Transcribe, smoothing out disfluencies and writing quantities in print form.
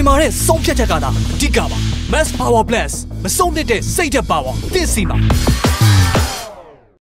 မာတဲ့ဆုံးဖြတ်ချက်ကသာအဓိကပါ Max Power Plus မဆုံးတဲ့စိတ်သက် power သင်စီမှာ